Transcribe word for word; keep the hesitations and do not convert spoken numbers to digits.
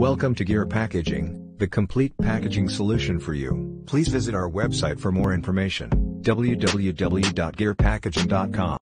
Welcome to Gear Packaging, the complete packaging solution for you. Please visit our website for more information, w w w dot gear packaging dot com.